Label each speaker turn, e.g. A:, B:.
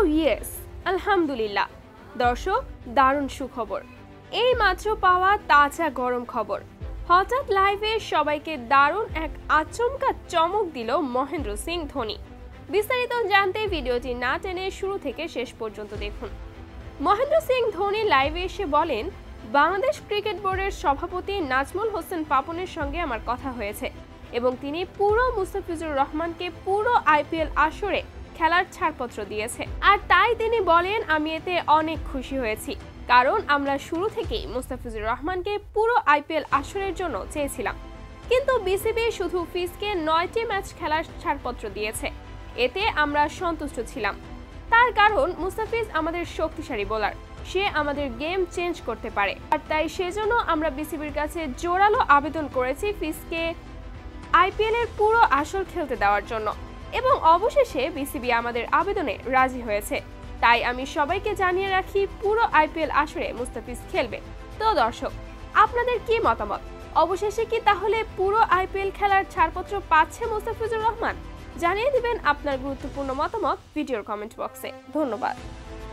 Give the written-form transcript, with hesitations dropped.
A: Yes, আলহামদুলিল্লাহ দর্শক, দারুণ সুখবর। এই মাত্র পাওয়া তাজা গরম খবর। হঠাৎ লাইভে সবাইকে দারুণ এক আচমকা চমক দিল মহেন্দ্র সিং ধোনি। বিস্তারিত জানতে ভিডিওটি না টেনে শুরু থেকে শেষ পর্যন্ত দেখুন। মহেন্দ্র সিং ধোনি লাইভে এসে বলেন, বাংলাদেশ ক্রিকেট বোর্ডের সভাপতি নাজমুল হোসেন পাপনের সঙ্গে আমার কথা হয়েছে এবং তিনি পুরো মুস্তাফিজুর রহমানকে পুরো আইপিএল আসরে খেলার ছাড়পত্র দিয়েছে। আর তাই তিনি বলেন, আমি এতে অনেক খুশি হয়েছি, কারণ আমরা শুরু থেকেই মুস্তাফিজুর রহমানকে পুরো আইপিএল আসরের জন্য চেয়েছিলাম, কিন্তু বিসিবি শুধু ফিজকে 9টি ম্যাচ খেলার ছাড়পত্র দিয়েছে। এতে আমরা সন্তুষ্ট ছিলাম, তার কারণ মুস্তাফিজ আমাদের শক্তিশালী বোলার, সে আমাদের গেম চেঞ্জ করতে পারে। আর তাই সেজন্য আমরা বিসিবির কাছে জোরালো আবেদন করেছি ফিজকে আইপিএল এর পুরো আসর খেলতে দেওয়ার জন্য, এবং অবশেষে বিসিবি আমাদের আবেদনে রাজি হয়েছে। তাই আমি সবাইকে জানিয়ে রাখি, পুরো আইপিএল আসরে মুস্তাফিজ খেলবে। তো দর্শক, আপনাদের কি মতামত? অবশেষে কি তাহলে পুরো আইপিএল খেলার ছাড়পত্র পাচ্ছে মুস্তাফিজুর রহমান? জানিয়ে দিবেন আপনার গুরুত্বপূর্ণ মতামত ভিডিওর কমেন্ট বক্সে। ধন্যবাদ।